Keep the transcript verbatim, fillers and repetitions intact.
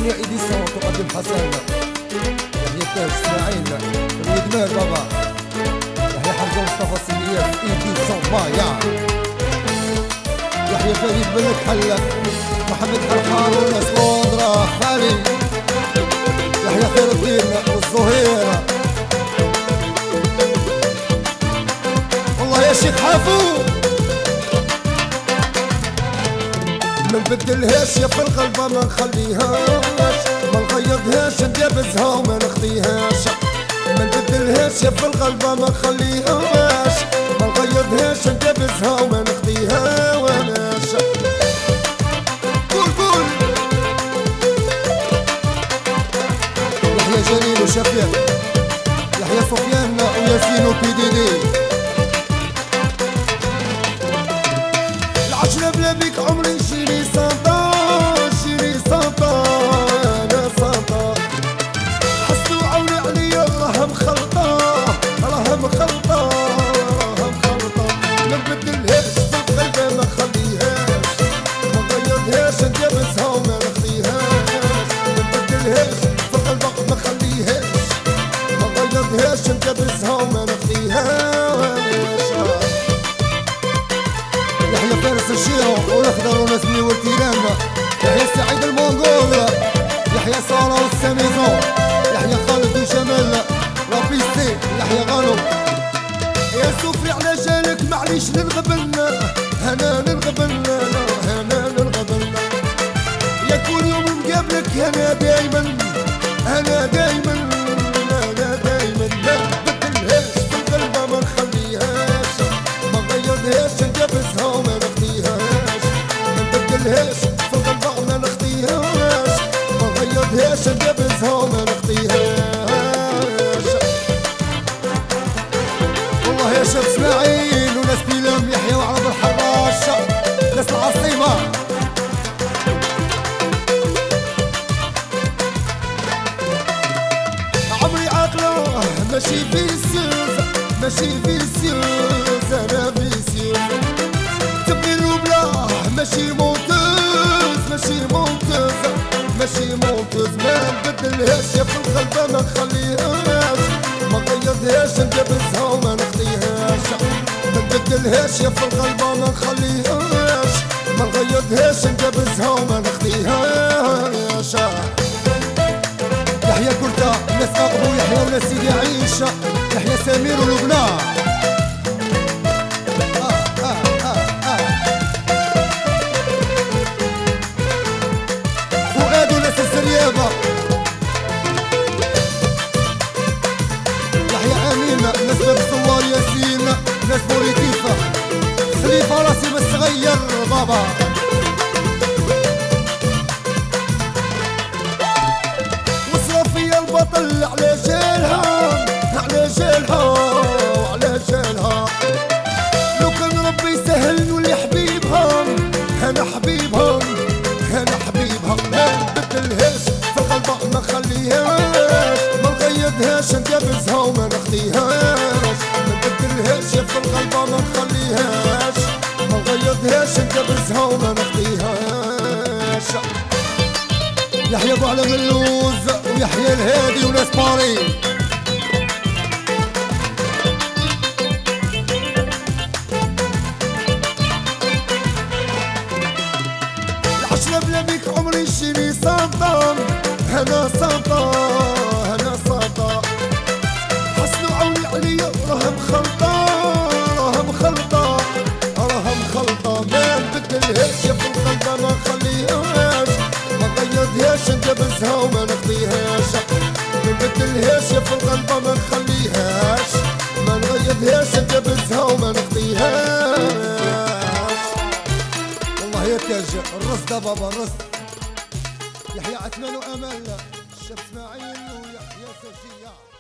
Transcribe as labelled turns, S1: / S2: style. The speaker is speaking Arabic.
S1: ثمانية إديسيون تقدم حسن يحيى تاج اسماعيل الودمان بابا يحيى حمزة مصطفى سيديات إديسيون مايا يحيى فريد بن الحلة محمد حرحان والناس لوندرا خالي يحيى خير الدين والزهير والله يا شيخ حافو ما نبدلهاش يا في القلبة ما نخليهاش ما نغيضهاش ندابزها وما نخديهاش ما نبدلهاش يا في القلبة ما نخليهاش ما نغيضهاش ندابزها وما نخديها وناش قول قول يحيى جليل وشفيق يحيى سفيان وياسين وبي دي دي العشرة بلا بيك عمري شيري سانتا شيري سانتا انا سانتا حسوا عوني عليا راها مخلطة راها مخلطة راها مخلطة ما نبدلهاش في القلبة ما نخليهاش ما نغيرهاش ندابزها وما نخليهاش ما نبدلهاش في القلبة ما نخليهاش ما نغيرهاش ندابزها وما نخليهاش يحيى فارس الشيرو والاخضر ونسمي والتيران يحيى سعيد المونغول يحيى سارة والساميزون يحيى خالد وجمال لابيسي يحيى غانو يا سوفي على جالك معليش ننغبن انا ننغبن انا ننغبن يا كل يوم نقابلك انا دايما انا دايما انا دايما ما نبدلهاش في القلبة ما نخليهاش ما نغيرهاش ندابزها وما نخديهاش ما نبدلهاش في القلبة وما نخديهاش ما نغيرهاش ندابزها وما نخديهاش والله يا شاب اسماعيل وناس بيلام يحيى وعرب الحراش ناس العاصمة عمري عاقلة ماشي فيسيوس ماشي فيسيوس انا فيسيوس تبني الوبلة ماشي مونتوز ماشي مونتوز ماشي مونتوز ما نبدلهاش يا في القلبة ما نخليهاش ما نغيرهاش ندابزها وما نخليهاش ما نبدلهاش يا في القلبة ما نخليهاش ما نغيرهاش ندابزها وما نخليهاش يحيى كرتا ناس اقبو يحيى ولا سيدي عيشة يحيى سمير ولبنان آه آه آه آه. فؤاد وناس السريابة يحيى امين ناس باب الثوار ياسين ناس بوريتيفا خليفة راسي بس غير بابا البطل على جالها على جالها وعلى جالها لو كان ربي يسهل نولي حبيبها انا حبيبها انا حبيبها ما نبدلهاش في القلبة ما نخليهاش ما نغيرهاش ندابزها وما نخديهاش ما نبدلهاش في القلبة ما نخليهاش ما نغيرهاش ندابزها وما نخديهاش يحيى ابو على غلوز ويحيى الهادي وناس باري العشرة بلا بيك عمري شيري سانتا انا سانتا انا سانتا حسنوا عوني عليا راها مخلطة راها مخلطة راها مخلطة ما نبدلهاش يا في القلبة ما نخليهاش ما نغيرهاش ندابزها وما نخديهاش ما نبدلهاش يا في القلبة ما نخليهاش ما نغيرهاش ندابزها وما نخديهاش والله يا تاج الرصد بابا الرصد يحيى عثمان وامل الشاب اسماعيل ويحيى سوسية